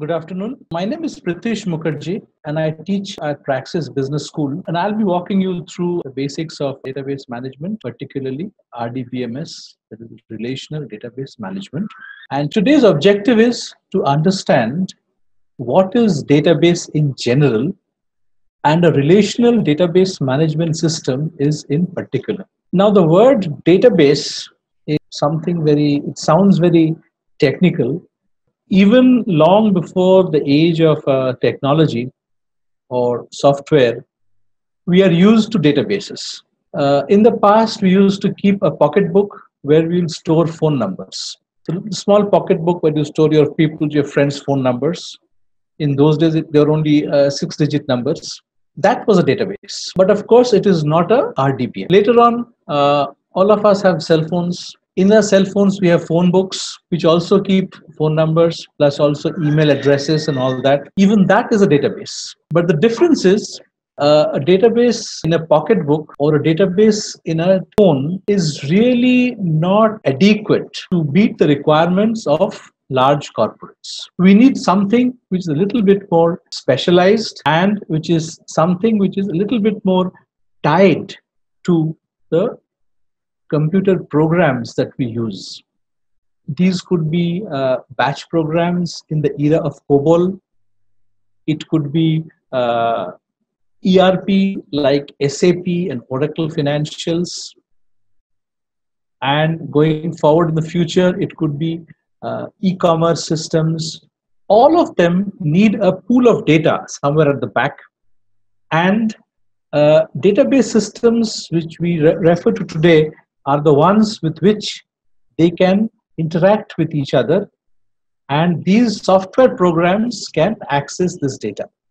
Good afternoon. My name is Pritish Mukherjee, and I teach at Praxis Business School. And I'll be walking you through the basics of database management, particularly RDBMS, that is Relational Database Management. And today's objective is to understand what is database in general and a relational database management system is in particular. Now, the word database is something it sounds very technical. Even long before the age of technology or software, we are used to databases. In the past, we used to keep a pocketbook where we'll store phone numbers. So a small pocketbook where you store your friends' phone numbers. In those days, there were only 6-digit numbers. That was a database. But of course, it is not a RDBM. Later on, all of us have cell phones. In our cell phones, we have phone books, which also keep phone numbers, plus also email addresses and all that. Even that is a database. But the difference is a database in a pocketbook or a database in a phone is really not adequate to meet the requirements of large corporates. We need something which is a little bit more specialized and which is something which is a little bit more tied to the computer programs that we use. These could be batch programs in the era of COBOL. It could be ERP like SAP and Oracle Financials. And going forward in the future, it could be e-commerce systems. All of them need a pool of data somewhere at the back. And database systems which we refer to today are the ones with which they can interact with each other, and these software programs can access this data.